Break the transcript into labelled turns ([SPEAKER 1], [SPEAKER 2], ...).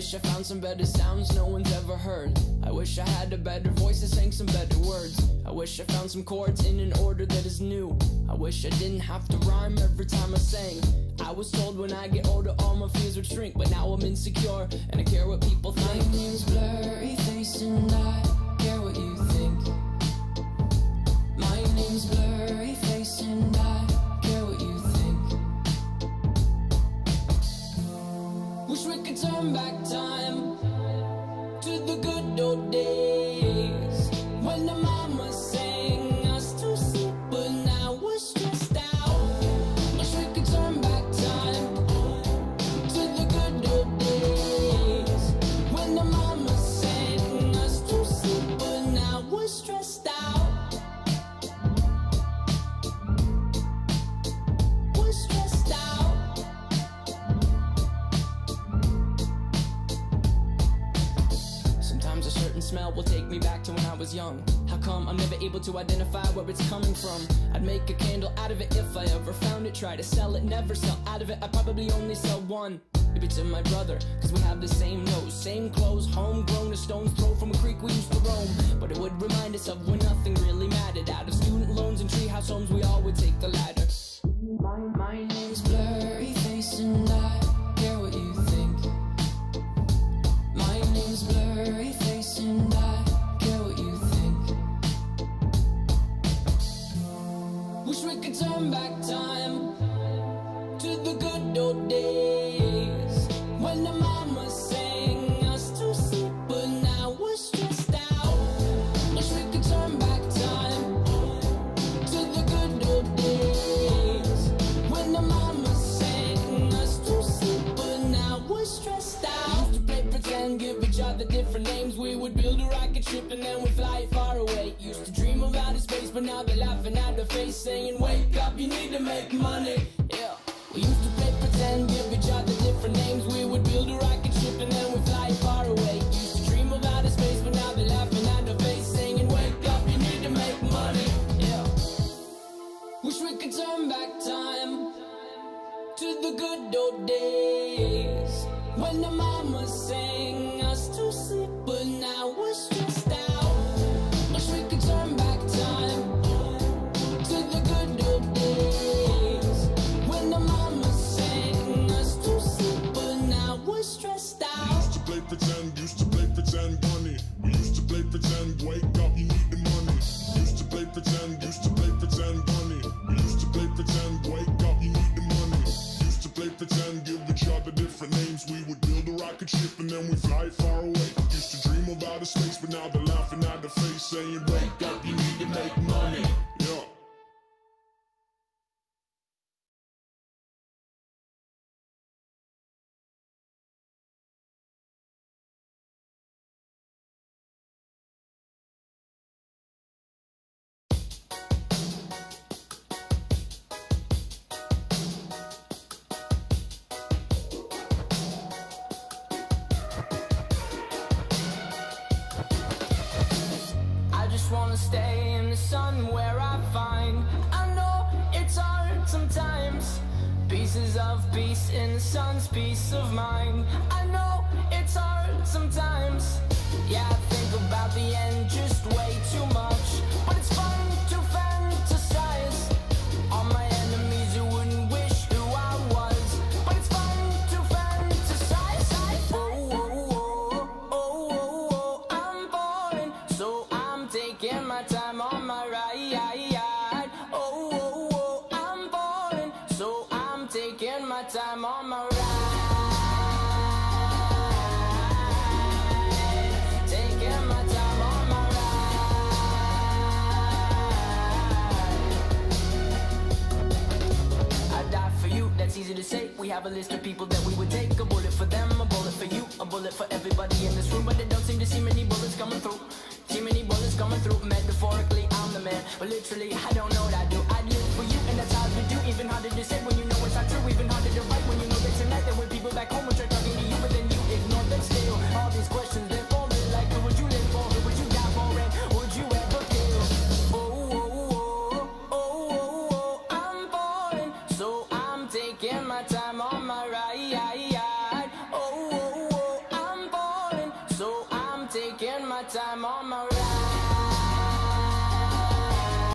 [SPEAKER 1] wish I found some better sounds no one's ever heard. I wish I had a better voice that sang some better words. I wish I found some chords in an order that is new. I wish I didn't have to rhyme every time I sang. I was told when I get older all my fears would shrink, but now I'm insecure and I care what people think. My name's Blurry Face and I care what you think. My name's Blurry Face and I care what you think. Wish we could turn back time to the good old days when the mama sang us to sleep, but now we're stressed out. Wish we could turn back time to the good old days when the mama sang us to sleep, but now we're stressed out. We're stressed out. Sometimes a certain smell will take me back to when I was young. How come I'm never able to identify where it's coming from? I'd make a candle out of it if I ever found it. Try to sell it, never sell out of it. I'd probably only sell one. Maybe to my brother, cause we have the same nose, same clothes, homegrown, a stone's throw from a creek we used to roam. But it would remind us of when nothing really mattered. Out of student loans and treehouse homes, we all would take the ladder. My name's Blurry Face and I care what you think. My name's Blurry Face and I care what you think. Wish we could turn back time to the good old days when the mama sang us to sleep, but now we're stressed out. Wish we could turn back time to the good old days when the mama sang us to sleep, but now we're stressed out. Used to play pretend, give each other different names. We would build a rocket ship and then we'd fly far away. Used to dream of outer space, but now they're laughing at the face, saying wake up, you need to make money. Yeah. We used to play pretend, give each other different names. We would build a rocket ship and then we'd fly far away. Used to dream of outer space, but now they're laughing at the face, saying wake up, you need to make money. Yeah. Wish we could turn back time to the good old days when the mama sang us to sleep, but now we're stressed out. Wish we could turn back time to the good old days when the mama sang us to sleep, but now we're stressed out.
[SPEAKER 2] Used to play pretend, bunny. We used to play pretend, wake up, you need the money. Used to play pretend, bunny. We used to play pretend, wake up, you need the money. Used to play pretend, give each other different names. We would build a rocket ship and then we fly far away. Used to dream of outer space, but now they're laughing at the face, saying wake up, you need to make money. Yeah.
[SPEAKER 1] Wanna stay in the sun where I find, I know it's hard sometimes, pieces of peace in the sun's peace of mind. I know it's hard sometimes, yeah, I think about the end just way too much, but it's fun to fantasize on my enemies who wouldn't wish who I was, but it's fun to fantasize. Oh, oh, oh, oh, oh, oh, I'm falling, so I'm taking my time on my ride. Oh, oh, oh, I'm falling, so I'm taking my time on my ride. Taking my time on my ride. I die for you, that's easy to say. We have a list of people that we would take. A bullet for them, a bullet for you, a bullet for everybody in this room, but they don't seem to see many bullets coming through. Too many bullets coming through. Metaphorically, I'm the man, but literally, I don't know what I do. I live for you, and that's how we do. Even harder to say when you know it's not true. Even harder to write when you know that you're not there. When people back home are trying talking to you, but then you ignore them still. All these questions, they're falling like, who would you live for? Who would you die for? And would you ever kill? Oh, oh, oh, oh, oh, oh, I'm falling, so I'm taking my time on my ride. Oh, oh, oh, I'm taking my time on my ride.